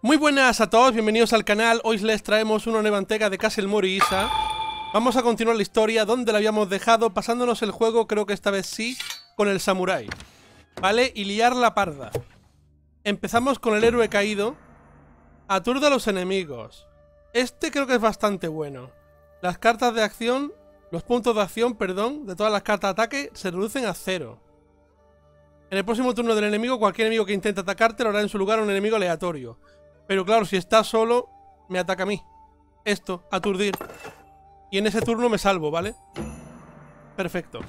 Muy buenas a todos, bienvenidos al canal. Hoy les traemos una nueva entrega de Castle Morissa. Vamos a continuar la historia donde la habíamos dejado, pasándonos el juego, creo que esta vez sí, con el samurái, ¿vale? Y liar la parda. Empezamos con el héroe caído. Aturde a los enemigos. Este creo que es bastante bueno. Las cartas de acción, los puntos de acción, perdón, de todas las cartas de ataque se reducen a 0. En el próximo turno del enemigo, cualquier enemigo que intente atacarte lo hará en su lugar a un enemigo aleatorio. Pero claro, si está solo, me ataca a mí. Esto, aturdir. Y en ese turno me salvo, ¿vale? Perfecto.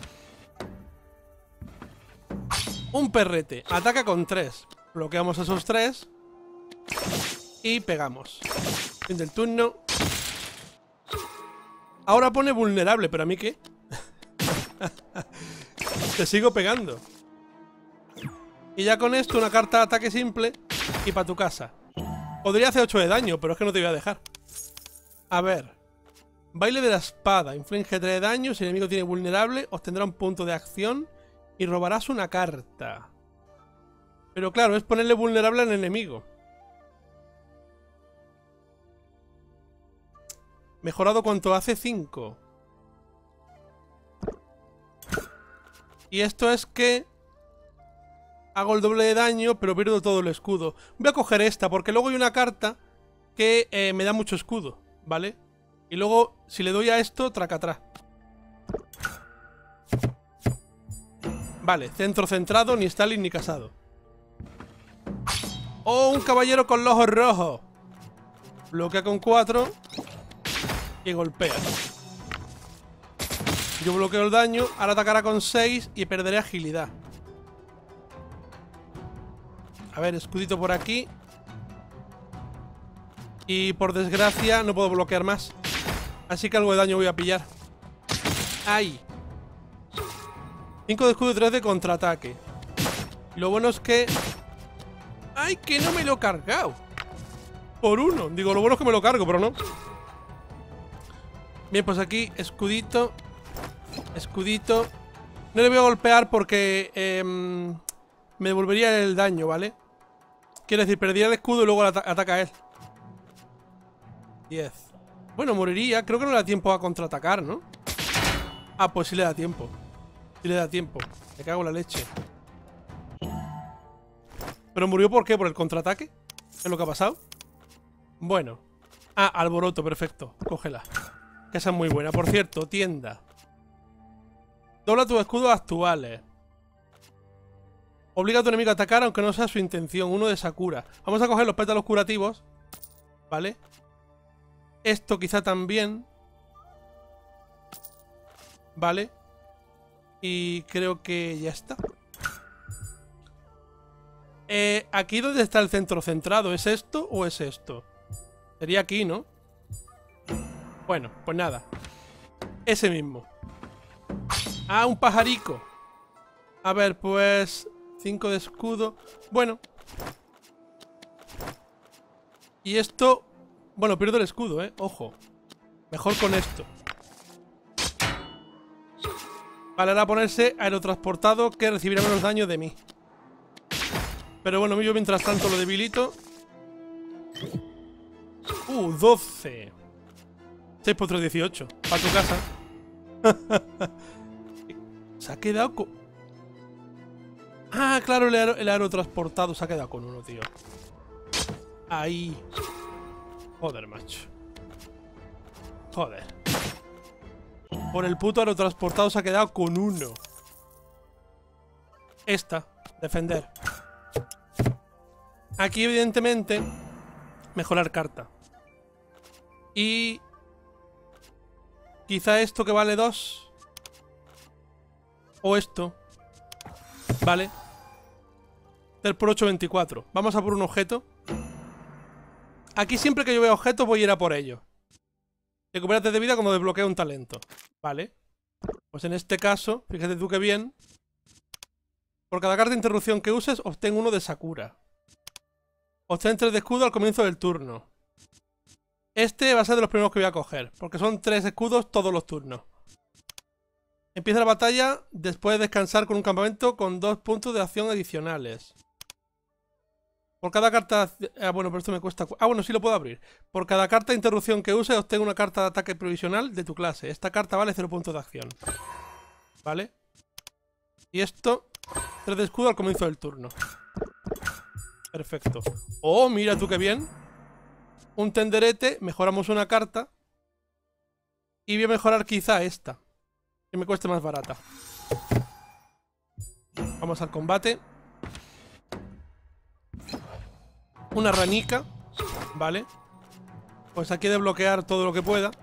Un perrete. Ataca con 3. Bloqueamos esos 3. Y pegamos. Fin del turno. Ahora pone vulnerable, pero ¿a mí qué? Te sigo pegando. Y ya con esto, una carta de ataque simple. Y para tu casa. Podría hacer 8 de daño, pero es que no te voy a dejar. A ver. Baile de la espada. Inflige 3 de daño. Si el enemigo tiene vulnerable, obtendrá un punto de acción. Y robarás una carta. Pero claro, es ponerle vulnerable al enemigo. Mejorado cuánto hace, 5. Y esto es que hago el doble de daño, pero pierdo todo el escudo. Voy a coger esta, porque luego hay una carta que me da mucho escudo, ¿vale? Y luego, si le doy a esto, tracatrá. Vale, centro centrado, ni Stalin ni casado. ¡Oh, un caballero con los ojos rojos! Bloquea con 4 y golpea. Yo bloqueo el daño, ahora atacará con 6 y perderé agilidad. A ver, escudito por aquí. Y por desgracia no puedo bloquear más. Así que algo de daño voy a pillar. ¡Ay! 5 de escudo y 3 de contraataque. Lo bueno es que... ¡Ay, que no me lo he cargado! Por 1. Digo, lo bueno es que me lo cargo, pero no. Bien, pues aquí, escudito. Escudito. No le voy a golpear porque... me devolvería el daño, ¿vale? Quiere decir, perdería el escudo y luego ataca a él. 10. Bueno, moriría. Creo que no le da tiempo a contraatacar, ¿no? Ah, pues sí le da tiempo. Sí le da tiempo. Me cago en la leche. ¿Pero murió por qué? ¿Por el contraataque? ¿Es lo que ha pasado? Bueno. Ah, alboroto, perfecto. Cógela. Que esa es muy buena. Por cierto, tienda. Dobla tus escudos actuales. Obliga a tu enemigo a atacar aunque no sea su intención. 1 de Sakura. Vamos a coger los pétalos curativos. ¿Vale? Esto quizá también. ¿Vale? Y creo que ya está. Aquí donde está el centro centrado. ¿Es esto o es esto? Sería aquí, ¿no? Bueno, pues nada. Ese mismo. Ah, un pajarico. A ver, pues... 5 de escudo. Bueno. Y esto... Bueno, pierdo el escudo, ojo. Mejor con esto. Vale, ahora ponerse aerotransportado, que recibirá menos daño de mí. Pero bueno, yo mientras tanto lo debilito. 12. 6 por 3, 18. Para tu casa. Se ha quedado con... Ah, claro, el aerotransportado se ha quedado con 1, tío. Ahí. Joder, macho. Joder. Por el puto aerotransportado se ha quedado con 1. Esta. Defender. Aquí, evidentemente, mejorar carta. Y... quizá esto que vale 2. O esto. Vale. Del por 8, 24. Vamos a por un objeto. Aquí siempre que yo vea objetos voy a ir a por ellos. Recupérate de vida cuando desbloquea un talento. Vale. Pues en este caso, fíjate tú que bien. Por cada carta de interrupción que uses, obtén 1 de Sakura. Obtén 3 de escudo al comienzo del turno. Este va a ser de los primeros que voy a coger, porque son 3 escudos todos los turnos. Empieza la batalla después de descansar con un campamento con 2 puntos de acción adicionales. Por cada carta... bueno, pero esto me cuesta... bueno, sí lo puedo abrir. Por cada carta de interrupción que use, obtengo una carta de ataque provisional de tu clase. Esta carta vale 0 puntos de acción. ¿Vale? Y esto... 3 de escudo al comienzo del turno. Perfecto. Oh, mira tú qué bien. Un tenderete, mejoramos una carta. Y voy a mejorar quizá esta, que me cueste más barata. Vamos al combate. Una ranica. Vale. Pues aquí he de bloquear todo lo que pueda.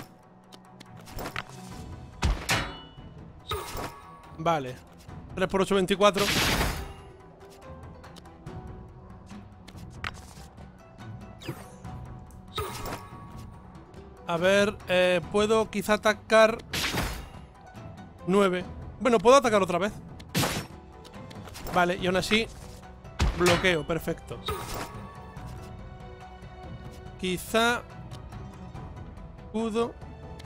Vale. 3 por 8, 24. A ver, puedo quizá atacar 9. Bueno, puedo atacar otra vez. Vale, y aún así bloqueo, perfecto. Quizá escudo.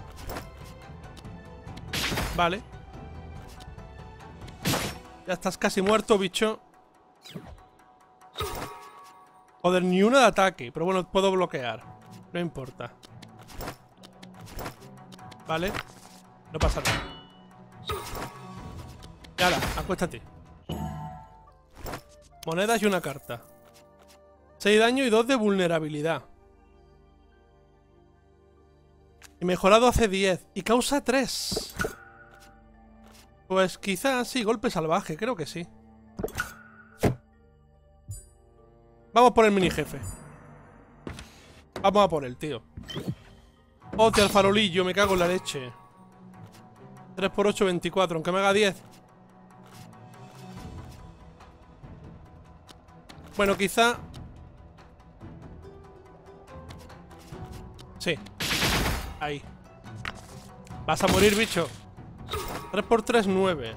Vale. Ya estás casi muerto, bicho. Joder, ni una de ataque. Pero bueno, puedo bloquear. No importa. Vale. No pasa nada. Y ahora, acuéstate. Monedas y una carta. 6 de daño y 2 de vulnerabilidad. Y mejorado hace 10. Y causa 3. Pues quizás sí, golpe salvaje, creo que sí. Vamos por el mini jefe. Vamos a por él, tío. Hostia, el farolillo, me cago en la leche. 3 por 8, 24, aunque me haga 10. Bueno, quizá... sí. Ahí. Vas a morir, bicho. 3 por 3, 9.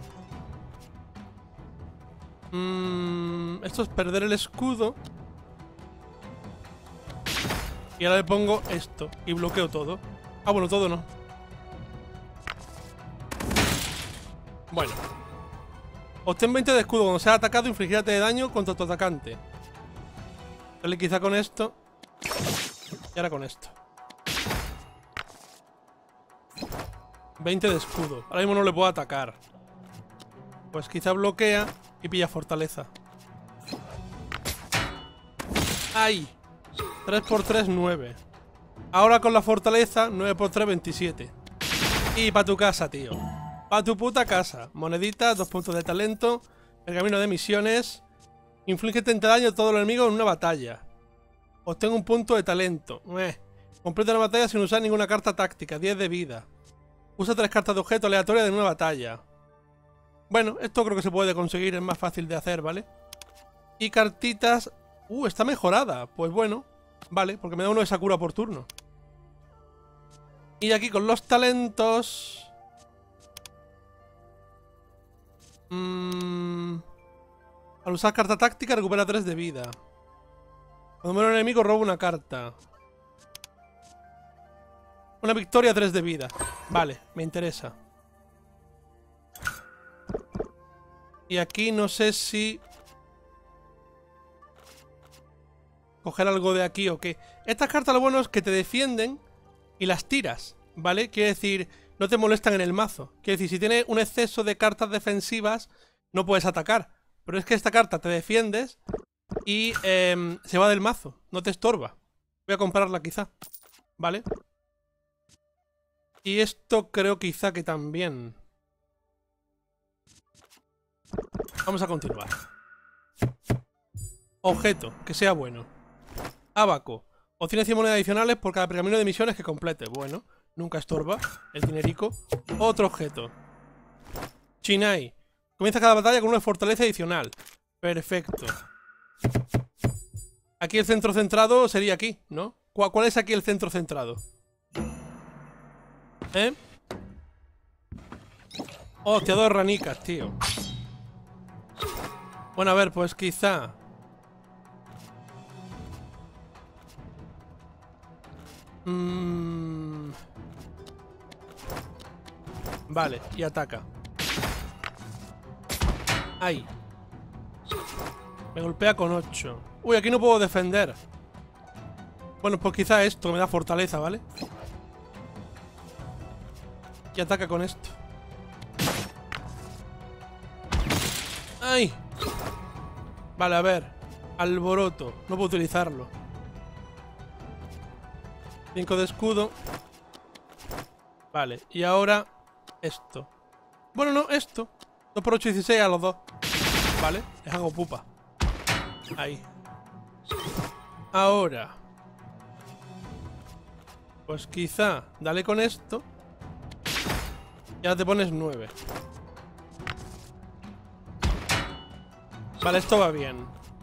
Esto es perder el escudo. Y ahora le pongo esto. Y bloqueo todo. Ah, bueno, todo no. Bueno. Obtén 20 de escudo cuando sea atacado. Infligirate de daño contra tu atacante. Dale quizá con esto. Y ahora con esto. 20 de escudo. Ahora mismo no le puedo atacar. Pues quizá bloquea y pilla fortaleza. ¡Ay! 3 por 3, 9. Ahora con la fortaleza, 9 por 3, 27. Y pa' tu casa, tío. Pa' tu puta casa. Moneditas, 2 puntos de talento. Pergamino de misiones. Inflige 30 daño a todos los enemigos en una batalla. Obtengo un punto de talento. Completa la batalla sin usar ninguna carta táctica. 10 de vida. Usa 3 cartas de objeto aleatorias de una batalla. Bueno, esto creo que se puede conseguir. Es más fácil de hacer, ¿vale? Y cartitas... está mejorada. Pues bueno. Vale, porque me da uno de Sakura por turno. Y aquí con los talentos... al usar carta táctica recupera 3 de vida. Cuando muere un enemigo roba una carta. Una victoria, 3 de vida. Vale, me interesa. Y aquí no sé si... coger algo de aquí o qué. Estas cartas lo bueno es que te defienden y las tiras, ¿vale? Quiere decir, no te molestan en el mazo. Quiere decir, si tienes un exceso de cartas defensivas, no puedes atacar. Pero es que esta carta te defiendes y se va del mazo, no te estorba. Voy a comprarla quizá, ¿vale? Y esto creo quizá que también. Vamos a continuar. Objeto, que sea bueno. Abaco. Obtiene 100 monedas adicionales por cada pergamino de misiones que complete. Bueno, nunca estorba. El dinerico. Otro objeto. Chinai. Comienza cada batalla con una fortaleza adicional. Perfecto. Aquí el centro centrado sería aquí, ¿no? ¿Cuál es aquí el centro centrado? ¿Eh? Hostia, 2 ranicas, tío. Bueno, a ver, pues quizá... Vale, y ataca. Ahí. Me golpea con 8. Uy, aquí no puedo defender. Bueno, pues quizá esto me da fortaleza, ¿vale? Y ataca con esto. ¡Ay! Vale, a ver. Alboroto. No puedo utilizarlo. 5 de escudo. Vale, y ahora esto. Bueno, no, esto. 2 por 8, 16 a los dos. Vale, les hago pupa. Ahí. Ahora. Pues quizá dale con esto. Y ahora te pones 9. Vale, esto va bien.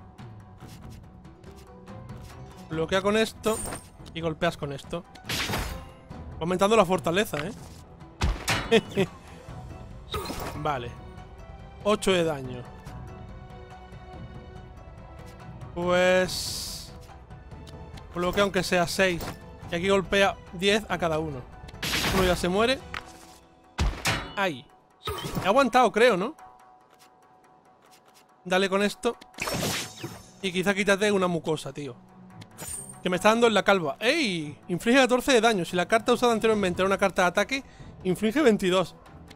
Bloquea con esto y golpeas con esto. Aumentando la fortaleza, ¿eh? Vale. 8 de daño. Pues... bloquea aunque sea 6. Y aquí golpea 10 a cada uno. Uno ya se muere. Ahí. He aguantado, creo, ¿no? Dale con esto. Y quizá quítate una mucosa, tío. Que me está dando en la calva. ¡Ey! Inflige 14 de daño. Si la carta usada anteriormente era una carta de ataque, inflige 22.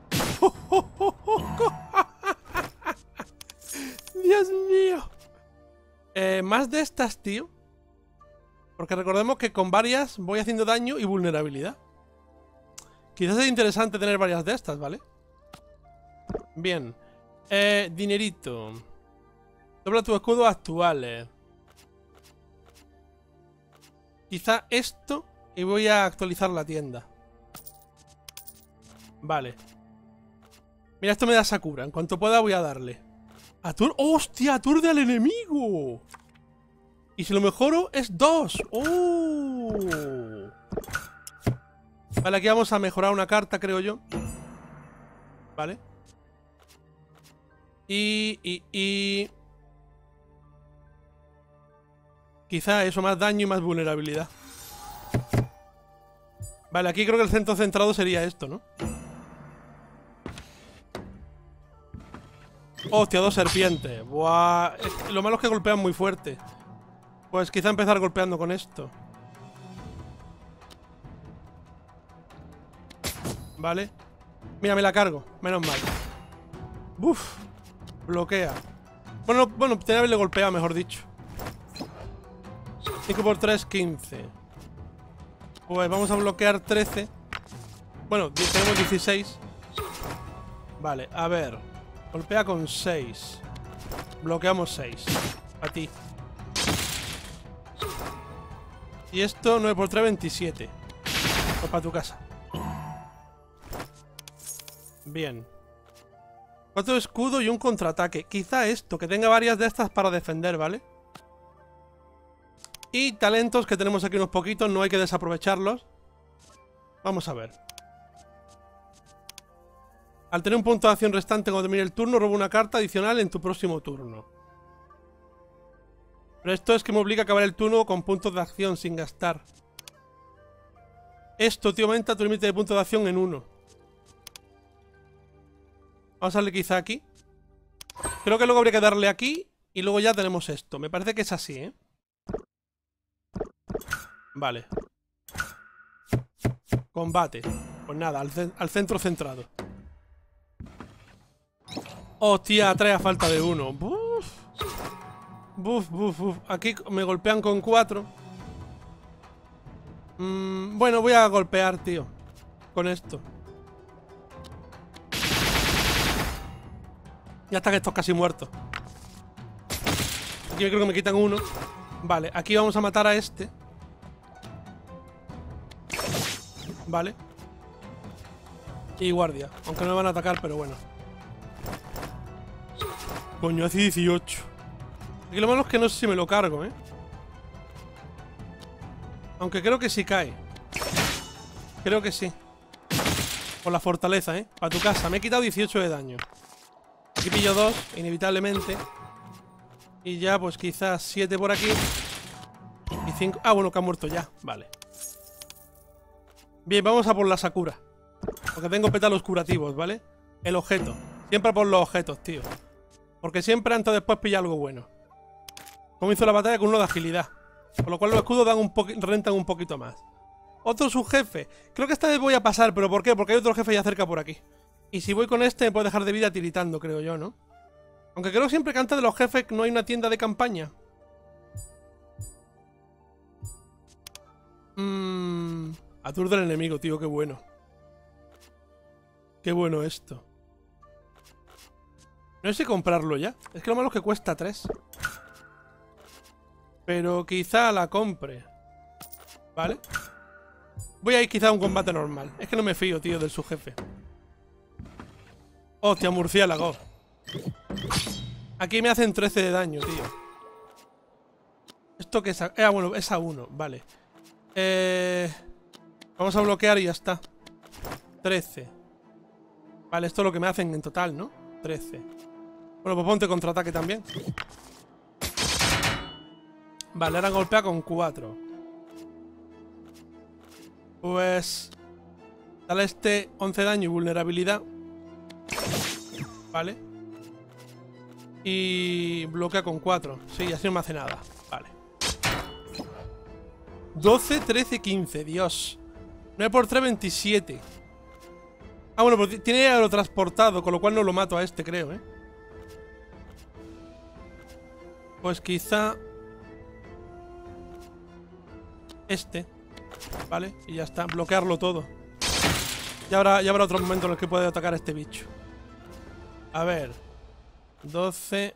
¡Dios mío! Más de estas, tío. Porque recordemos que con varias voy haciendo daño y vulnerabilidad. Quizás es interesante tener varias de estas, ¿vale? Bien. Dinerito. Dobla tus escudos actuales. Quizá esto y voy a actualizar la tienda. Vale. Mira, esto me da Sakura. En cuanto pueda voy a darle. ¡Hostia! ¡Aturde al enemigo! Y si lo mejoro es 2. ¡Oh! Vale, aquí vamos a mejorar una carta, creo yo. Vale. Y... quizá eso, más daño y más vulnerabilidad. Vale, aquí creo que el centro centrado sería esto, ¿no? Hostia, 2 serpientes. Buah. Lo malo es que golpean muy fuerte. Pues quizá empezar golpeando con esto. Vale. Mira, me la cargo. Menos mal. Buf. Bloquea. Bueno, tenía que haberle golpeado, mejor dicho. 5 por 3, 15. Pues vamos a bloquear 13. Bueno, tenemos 16. Vale, a ver. Golpea con 6. Bloqueamos 6. A ti. Y esto 9 por 3, 27. Pues para tu casa. Bien. 4 de escudo y un contraataque. Quizá esto, que tenga varias de estas para defender, ¿vale? Y talentos, que tenemos aquí unos poquitos, no hay que desaprovecharlos. Vamos a ver. Al tener un punto de acción restante cuando termine el turno, roba una carta adicional en tu próximo turno. Pero esto es que me obliga a acabar el turno con puntos de acción sin gastar. Esto, tío, aumenta tu límite de puntos de acción en 1. Vamos a darle quizá aquí. Creo que luego habría que darle aquí. Y luego ya tenemos esto. Me parece que es así, ¿eh? Vale. Combate. Pues nada, al centro centrado. Hostia, trae a falta de 1. Buf. Buf. Aquí me golpean con 4. Bueno, voy a golpear, tío. Con esto. Ya está, que esto es casi muerto. Aquí creo que me quitan 1. Vale, aquí vamos a matar a este. Vale. Y guardia. Aunque no me van a atacar, pero bueno. Coño, hace 18. Aquí lo malo es que no sé si me lo cargo, ¿eh? Aunque creo que sí cae. Creo que sí. Por la fortaleza, ¿eh? Para tu casa. Me he quitado 18 de daño. Aquí pillo 2, inevitablemente. Y ya, pues quizás 7 por aquí. Y 5... Ah, bueno, que ha muerto ya. Vale. Bien, vamos a por la Sakura. Porque tengo pétalos curativos, ¿vale? El objeto. Siempre por los objetos, tío. Porque siempre antes o después pilla algo bueno. Comienzo la batalla con uno de agilidad. Con lo cual los escudos dan rentan un poquito más. Otro subjefe. Creo que esta vez voy a pasar, ¿pero por qué? Porque hay otro jefe ya cerca por aquí. Y si voy con este me puedo dejar de vida tiritando, creo yo, ¿no? Aunque creo siempre que antes de los jefes no hay una tienda de campaña. Aturde al enemigo, tío, qué bueno. Qué bueno esto. No sé si comprarlo ya. Es que lo malo es que cuesta 3. Pero quizá la compre. ¿Vale? Voy a ir quizá a un combate normal. Es que no me fío, tío, del subjefe. Hostia, murciélago. Aquí me hacen 13 de daño, tío. ¿Esto qué es? Bueno, es a 1, vale. Vamos a bloquear y ya está. 13. Vale, esto es lo que me hacen en total, ¿no? 13. Bueno, pues ponte contraataque también. Vale, ahora golpea con 4. Pues... dale este 11 daño y vulnerabilidad. Vale. Y bloquea con 4. Sí, así no me hace nada. Vale. 12, 13, 15. Dios. 9 por 3, 27. Ah, bueno, pues tiene aerotransportado, con lo cual no lo mato a este, creo, ¿eh? Pues quizá... este. Vale, y ya está. Bloquearlo todo. Ya habrá otro momento en el que puede atacar a este bicho. A ver. 12.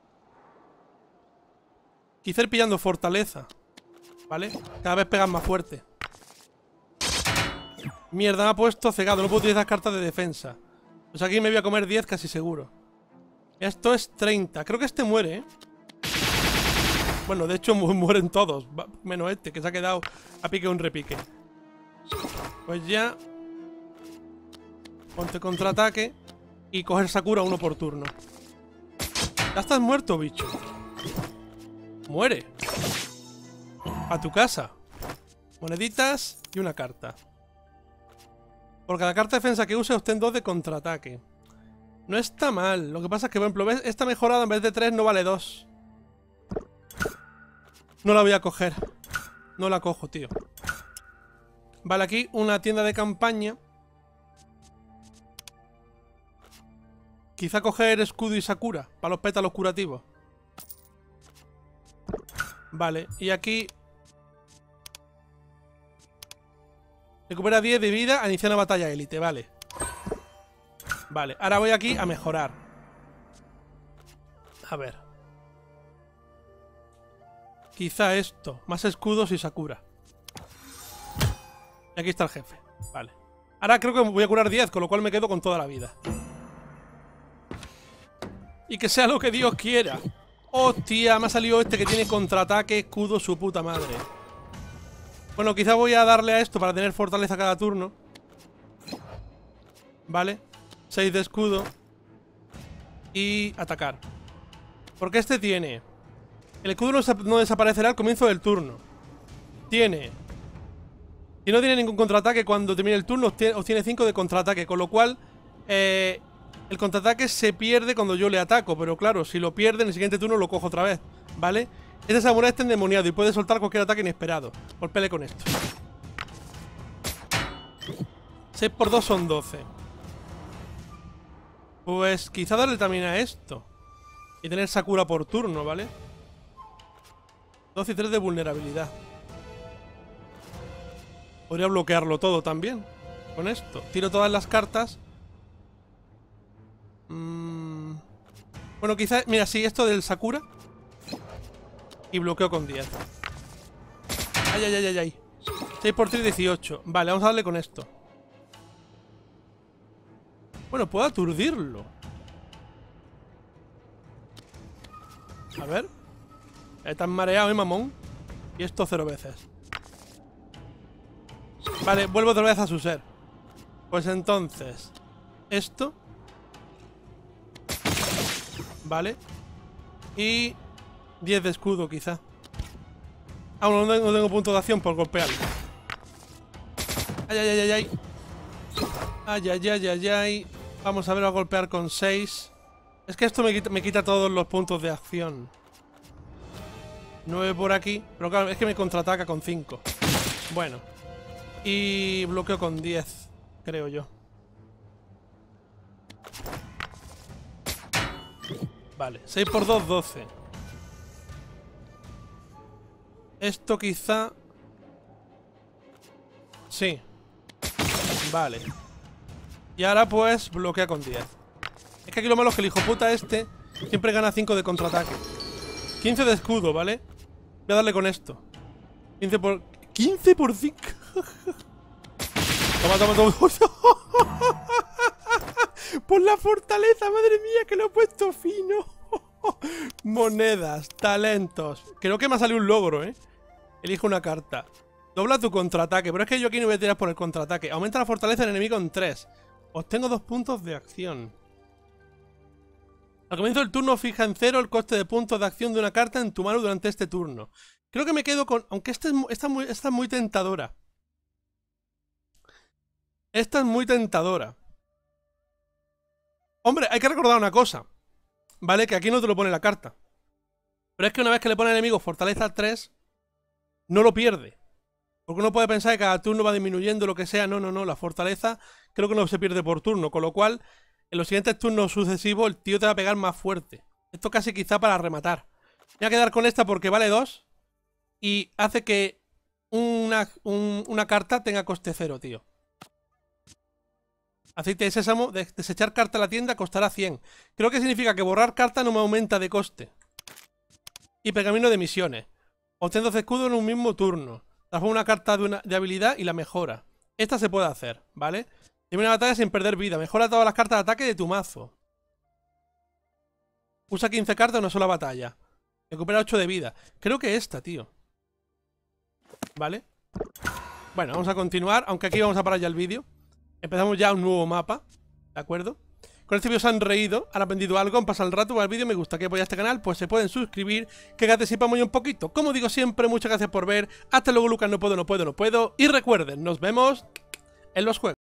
Quizá ir pillando fortaleza. ¿Vale? Cada vez pegan más fuerte. Mierda, me ha puesto cegado. No puedo utilizar cartas de defensa. Pues aquí me voy a comer 10 casi seguro. Esto es 30. Creo que este muere, ¿eh? Bueno, de hecho mueren todos. Menos este, que se ha quedado a pique un repique. Pues ya... ponte contraataque. Y coger Sakura uno por turno. Ya estás muerto, bicho. Muere. A tu casa. Moneditas y una carta. Por cada carta de defensa que use, obtén 2 de contraataque. No está mal. Lo que pasa es que, por ejemplo, ¿ves? Esta mejorada en vez de 3 no vale 2. No la voy a coger. No la cojo, tío. Vale, aquí una tienda de campaña. Quizá coger escudo y Sakura para los pétalos curativos. Vale, y aquí... recupera 10 de vida a iniciar una batalla élite, vale. Vale, ahora voy aquí a mejorar. A ver. Quizá esto. Más escudos y Sakura. Y aquí está el jefe. Vale. Ahora creo que voy a curar 10, con lo cual me quedo con toda la vida. Y que sea lo que Dios quiera. Hostia, me ha salido este que tiene contraataque, escudo, su puta madre. Bueno, quizá voy a darle a esto para tener fortaleza cada turno. Vale. 6 de escudo. Y atacar. Porque este tiene... el escudo no desaparecerá al comienzo del turno. Tiene... y no tiene ningún contraataque cuando termine el turno, obtiene 5 de contraataque. Con lo cual... el contraataque se pierde cuando yo le ataco. Pero claro, si lo pierde en el siguiente turno lo cojo otra vez. ¿Vale? Este samurái está endemoniado y puede soltar cualquier ataque inesperado. Golpele con esto. 6 por 2 son 12. Pues quizá darle también a esto. Y tener Sakura por turno, ¿vale? 12 y 3 de vulnerabilidad. Podría bloquearlo todo también. Con esto. Tiro todas las cartas. Bueno, quizá... mira, sí, esto del Sakura. Y bloqueo con 10. Ay, ay, ay, ay, ay. 6 por 3, 18. Vale, vamos a darle con esto. Bueno, puedo aturdirlo. A ver. Estás mareado, mamón. Y esto 0 veces. Vale, vuelvo otra vez a su ser. Pues entonces... esto. Vale. Y... 10 de escudo, quizá. Ah, bueno, no tengo punto de acción por golpearlo. Ay, ay, ay, ay, ay. Ay, ay, ay, ay, ay. Vamos a ver a golpear con 6. Es que esto me quita todos los puntos de acción. 9 por aquí. Pero claro, es que me contraataca con 5. Bueno. Y bloqueo con 10, creo yo. Vale, 6 por 2, 12. Esto quizá... Sí. Vale. Y ahora pues bloquea con 10. Es que aquí lo malo es que el hijo puta este siempre gana 5 de contraataque. 15 de escudo, ¿vale? Voy a darle con esto. 15 por 5. Toma, toma, toma. Por la fortaleza, madre mía, que lo he puesto fino. Monedas, talentos. Creo que me ha salido un logro, ¿eh? Elige una carta. Dobla tu contraataque. Pero es que yo aquí no voy a tirar por el contraataque. Aumenta la fortaleza del enemigo en 3. Obtengo 2 puntos de acción. Al comienzo del turno fija en 0 el coste de puntos de acción de una carta en tu mano durante este turno. Creo que me quedo con... Aunque esta es muy tentadora. Esta es muy tentadora. Hombre, hay que recordar una cosa. ¿Vale? Que aquí no te lo pone la carta. Pero es que una vez que le pone al enemigo fortaleza 3, no lo pierde. Porque uno puede pensar que cada turno va disminuyendo lo que sea. No, no, no. La fortaleza creo que no se pierde por turno. Con lo cual, en los siguientes turnos sucesivos, el tío te va a pegar más fuerte. Esto casi quizá para rematar. Me voy a quedar con esta porque vale 2. Y hace que una carta tenga coste 0, tío. Aceite de sésamo, desechar carta a la tienda costará 100. Creo que significa que borrar carta no me aumenta de coste. Y pergamino de misiones. Obtén 12 escudos en un mismo turno. Transforma una carta de habilidad y la mejora. Esta se puede hacer, ¿vale? Termina una batalla sin perder vida. Mejora todas las cartas de ataque de tu mazo. Usa 15 cartas en una sola batalla. Recupera 8 de vida. Creo que esta, tío. ¿Vale? Bueno, vamos a continuar. Aunque aquí vamos a parar ya el vídeo. Empezamos ya un nuevo mapa. ¿De acuerdo? Con este vídeo se han reído, han aprendido algo, han pasado el rato con el vídeo, me gusta que apoyar este canal, pues se pueden suscribir, que participamos ya un poquito. Como digo siempre, muchas gracias por ver. Hasta luego, Lucas, no puedo. Y recuerden, nos vemos en los juegos.